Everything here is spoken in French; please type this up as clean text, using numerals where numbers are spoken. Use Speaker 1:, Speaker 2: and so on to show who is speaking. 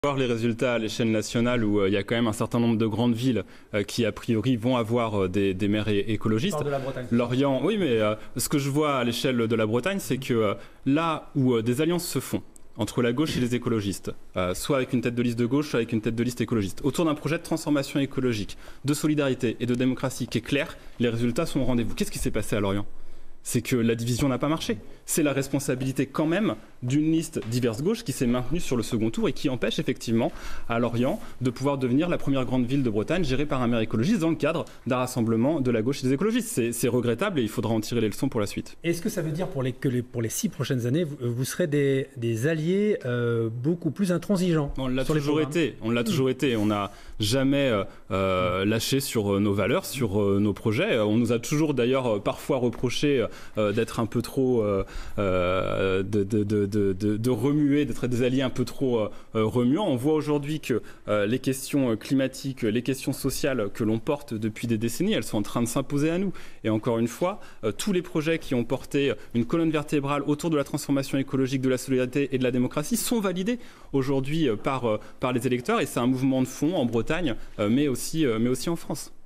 Speaker 1: Voir les résultats à l'échelle nationale où il y a quand même un certain nombre de grandes villes qui a priori vont avoir des maires écologistes.
Speaker 2: De la Bretagne.
Speaker 1: Lorient, oui, mais ce que je vois à l'échelle de la Bretagne, c'est que là où des alliances se font entre la gauche et les écologistes, soit avec une tête de liste de gauche, soit avec une tête de liste écologiste, autour d'un projet de transformation écologique, de solidarité et de démocratie qui est clair, les résultats sont au rendez-vous. Qu'est-ce qui s'est passé à Lorient ? C'est que la division n'a pas marché. C'est la responsabilité quand même d'une liste diverse gauche qui s'est maintenue sur le second tour et qui empêche effectivement à Lorient de pouvoir devenir la première grande ville de Bretagne gérée par un maire écologiste dans le cadre d'un rassemblement de la gauche et des écologistes. C'est regrettable et il faudra en tirer les leçons pour la suite.
Speaker 2: Est-ce que ça veut dire que pour les 6 prochaines années, vous serez des alliés beaucoup plus intransigeants?
Speaker 1: On l'a toujours été. On l'a toujours été. On n'a jamais lâché sur nos valeurs, sur nos projets. On nous a toujours d'ailleurs parfois reproché d'être un peu trop de remuer, d'être des alliés un peu trop remuants. On voit aujourd'hui que les questions climatiques, les questions sociales que l'on porte depuis des décennies, elles sont en train de s'imposer à nous. Et encore une fois, tous les projets qui ont porté une colonne vertébrale autour de la transformation écologique, de la solidarité et de la démocratie sont validés aujourd'hui par les électeurs. Et c'est un mouvement de fond en Bretagne, mais aussi en France.